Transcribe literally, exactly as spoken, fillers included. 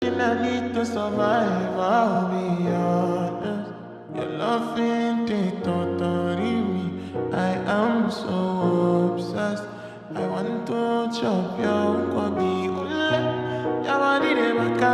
And I need to survive, I'll be honest. Your loving ain't totally me. I am so obsessed. I want to chop your kwabi ule. Your body de baka